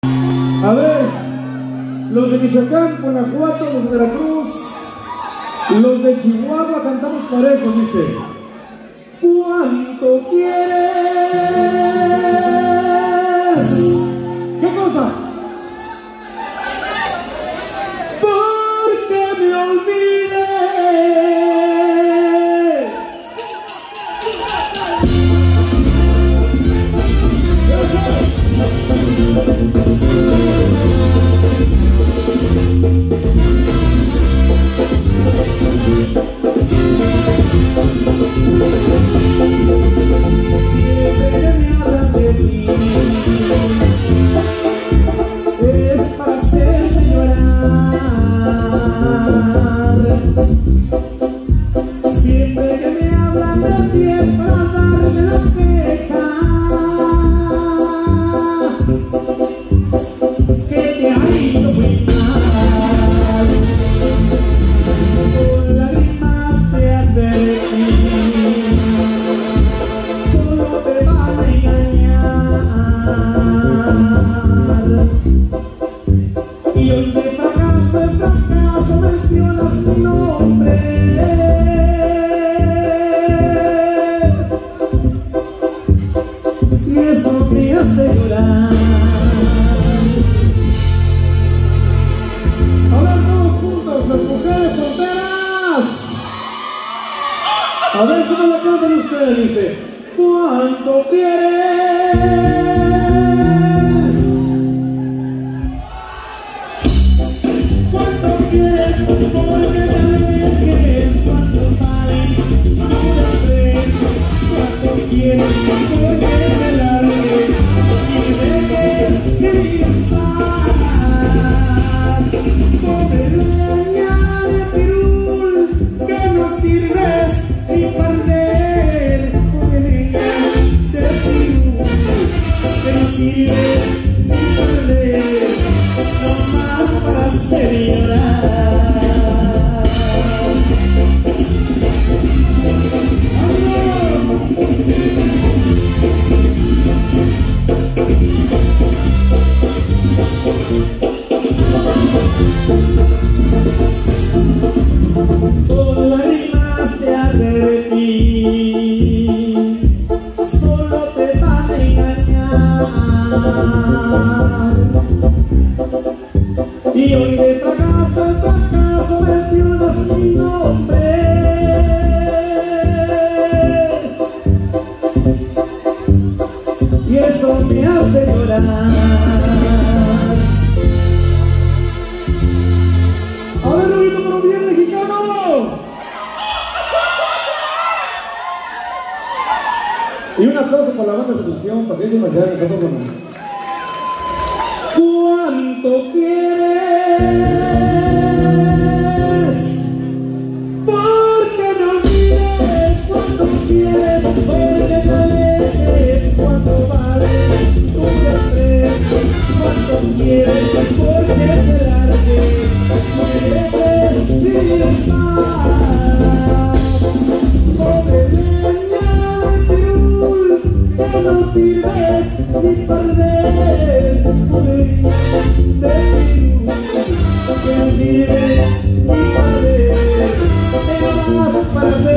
A ver, los de Michoacán, Guanajuato, los de Veracruz, los de Chihuahua cantamos parejos, dice. ¿Cuánto quieres? ¿Qué cosa? Porque me olvides. Es para hacerte llorar. Siempre que me hablan de ti es para darme la queja que te ha ido muy mal. Con lágrimas te advertí, solo te van a engañar. Y hoy de fracaso en fracaso mencionas mi nombre. Y eso me hace llorar. Ahora todos juntos, las mujeres solteras. A ver cómo la cantan ustedes, dice. ¿Cuánto quieres? ¿Cuánto quieres? Porque te alejes. ¿Cuánto vale? ¿Cuánto quieres? Porque te largues y dejes que vivir en paz. Pobre dueña de pirul, que no sirves ni perder. Pobre dueña de pirul, que no sirves ni perder. No más para hacer llorar. Con lágrimas te advertí, solo te van a engañar. Y hoy de fracaso en fracaso mencionas mi nombre. Y eso me hace llorar. A ver, lo grito por bien mexicano. Y un aplauso para la banda de seducción, para que se me quede nosotros con él. ¿Cuánto quieres? Porque no olvides. ¿Cuánto quieres? Porque te alejes. ¿Cuánto vale tu respeto? ¿Cuánto quieres? Porque te largues. Quieres vivir en paz. Pobre dueña de pirul, que no sirves ni perder. Pobre dueña de pirul, que no sirves ni perder. Te vas para